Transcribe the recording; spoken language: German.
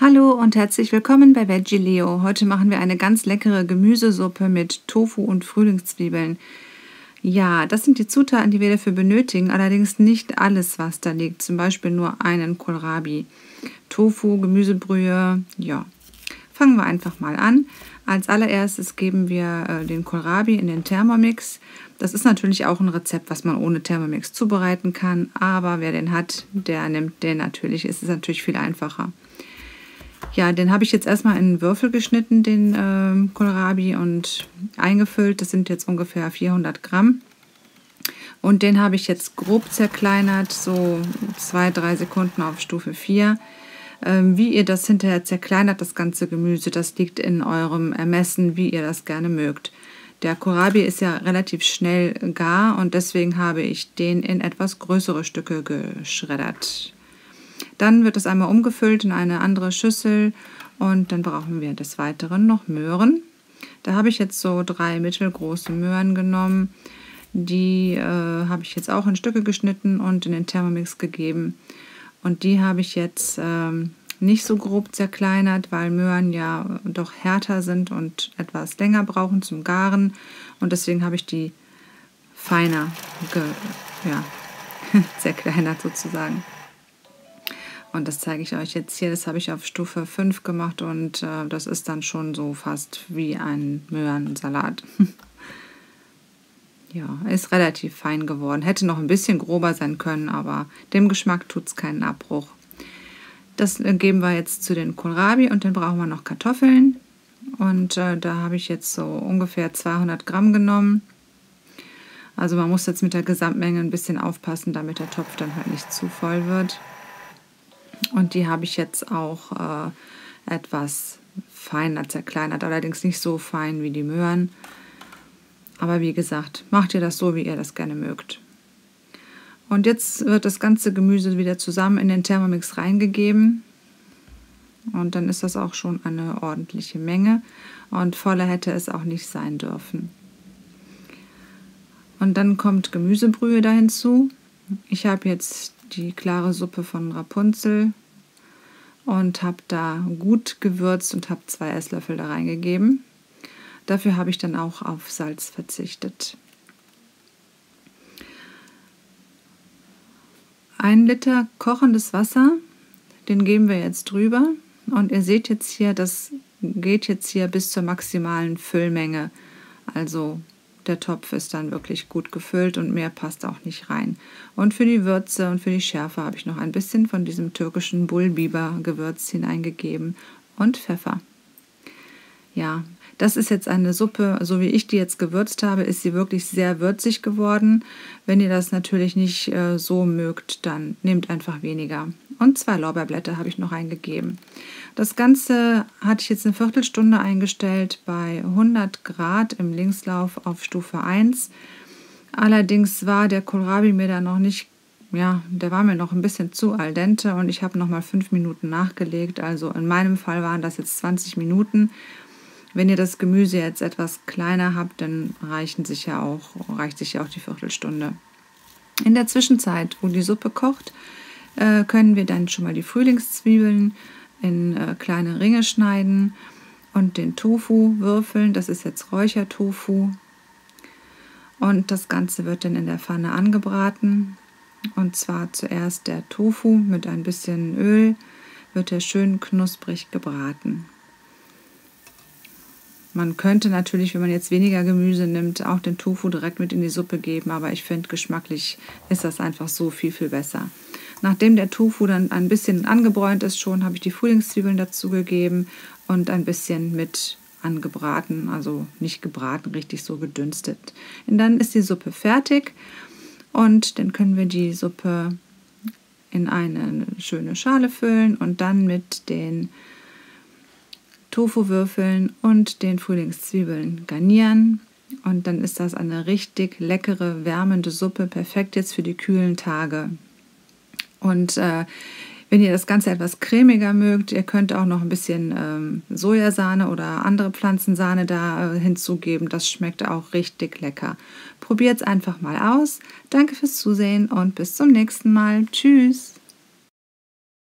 Hallo und herzlich willkommen bei Veggie Leo. Heute machen wir eine ganz leckere Gemüsesuppe mit Tofu und Frühlingszwiebeln. Ja, das sind die Zutaten, die wir dafür benötigen, allerdings nicht alles, was da liegt. Zum Beispiel nur einen Kohlrabi. Tofu, Gemüsebrühe, ja. Fangen wir einfach mal an. Als allererstes geben wir den Kohlrabi in den Thermomix. Das ist natürlich auch ein Rezept, was man ohne Thermomix zubereiten kann, aber wer den hat, der nimmt den natürlich. Es ist natürlich viel einfacher. Ja, den habe ich jetzt erstmal in Würfel geschnitten, den Kohlrabi, und eingefüllt. Das sind jetzt ungefähr 400 Gramm. Und den habe ich jetzt grob zerkleinert, so 2-3 Sekunden auf Stufe 4. Wie ihr das hinterher zerkleinert, das ganze Gemüse, das liegt in eurem Ermessen, wie ihr das gerne mögt. Der Kohlrabi ist ja relativ schnell gar und deswegen habe ich den in etwas größere Stücke geschreddert. Dann wird es einmal umgefüllt in eine andere Schüssel und dann brauchen wir des Weiteren noch Möhren. Da habe ich jetzt so 3 mittelgroße Möhren genommen. Die habe ich jetzt auch in Stücke geschnitten und in den Thermomix gegeben. Und die habe ich jetzt nicht so grob zerkleinert, weil Möhren ja doch härter sind und etwas länger brauchen zum Garen. Und deswegen habe ich die feiner zerkleinert sozusagen. Und das zeige ich euch jetzt hier. Das habe ich auf Stufe 5 gemacht und das ist dann schon so fast wie ein Möhrensalat. Ja, ist relativ fein geworden. Hätte noch ein bisschen grober sein können, aber dem Geschmack tut es keinen Abbruch. Das geben wir jetzt zu den Kohlrabi und dann brauchen wir noch Kartoffeln. Und da habe ich jetzt so ungefähr 200 Gramm genommen. Also man muss jetzt mit der Gesamtmenge ein bisschen aufpassen, damit der Topf dann halt nicht zu voll wird. Und die habe ich jetzt auch etwas feiner zerkleinert, allerdings nicht so fein wie die Möhren. Aber wie gesagt, macht ihr das so, wie ihr das gerne mögt. Und jetzt wird das ganze Gemüse wieder zusammen in den Thermomix reingegeben. Und dann ist das auch schon eine ordentliche Menge. Und voller hätte es auch nicht sein dürfen. Und dann kommt Gemüsebrühe da hinzu. Ich habe jetzt die klare Suppe von Rapunzel und habe da gut gewürzt und habe 2 Esslöffel da reingegeben. Dafür habe ich dann auch auf Salz verzichtet. 1 Liter kochendes Wasser, den geben wir jetzt drüber. Und ihr seht jetzt hier, das geht jetzt hier bis zur maximalen Füllmenge. Also der Topf ist dann wirklich gut gefüllt und mehr passt auch nicht rein. Und für die Würze und für die Schärfe habe ich noch ein bisschen von diesem türkischen Bulbiber-Gewürz hineingegeben und Pfeffer. Ja, das ist jetzt eine Suppe, so wie ich die jetzt gewürzt habe, ist sie wirklich sehr würzig geworden. Wenn ihr das natürlich nicht so mögt, dann nehmt einfach weniger. Und 2 Lorbeerblätter habe ich noch eingegeben. Das Ganze hatte ich jetzt eine Viertelstunde eingestellt bei 100 Grad im Linkslauf auf Stufe 1. Allerdings war der Kohlrabi mir da noch nicht, der war mir noch ein bisschen zu al dente und ich habe nochmal 5 Minuten nachgelegt. Also in meinem Fall waren das jetzt 20 Minuten. Wenn ihr das Gemüse jetzt etwas kleiner habt, dann reicht sich ja auch die Viertelstunde. In der Zwischenzeit, wo die Suppe kocht, können wir dann schon mal die Frühlingszwiebeln in kleine Ringe schneiden und den Tofu würfeln. Das ist jetzt Räuchertofu. Und das Ganze wird dann in der Pfanne angebraten. Und zwar zuerst der Tofu mit ein bisschen Öl, wird er schön knusprig gebraten. Man könnte natürlich, wenn man jetzt weniger Gemüse nimmt, auch den Tofu direkt mit in die Suppe geben, aber ich finde, geschmacklich ist das einfach so viel, viel besser. Nachdem der Tofu dann ein bisschen angebräunt ist schon, habe ich die Frühlingszwiebeln dazu gegeben und ein bisschen mit angebraten, also nicht gebraten, richtig so gedünstet. Und dann ist die Suppe fertig und dann können wir die Suppe in eine schöne Schale füllen und dann mit den Tofuwürfeln und den Frühlingszwiebeln garnieren. Und dann ist das eine richtig leckere, wärmende Suppe, perfekt jetzt für die kühlen Tage. Und wenn ihr das Ganze etwas cremiger mögt, ihr könnt auch noch ein bisschen Sojasahne oder andere Pflanzensahne da hinzugeben. Das schmeckt auch richtig lecker. Probiert es einfach mal aus. Danke fürs Zusehen und bis zum nächsten Mal. Tschüss!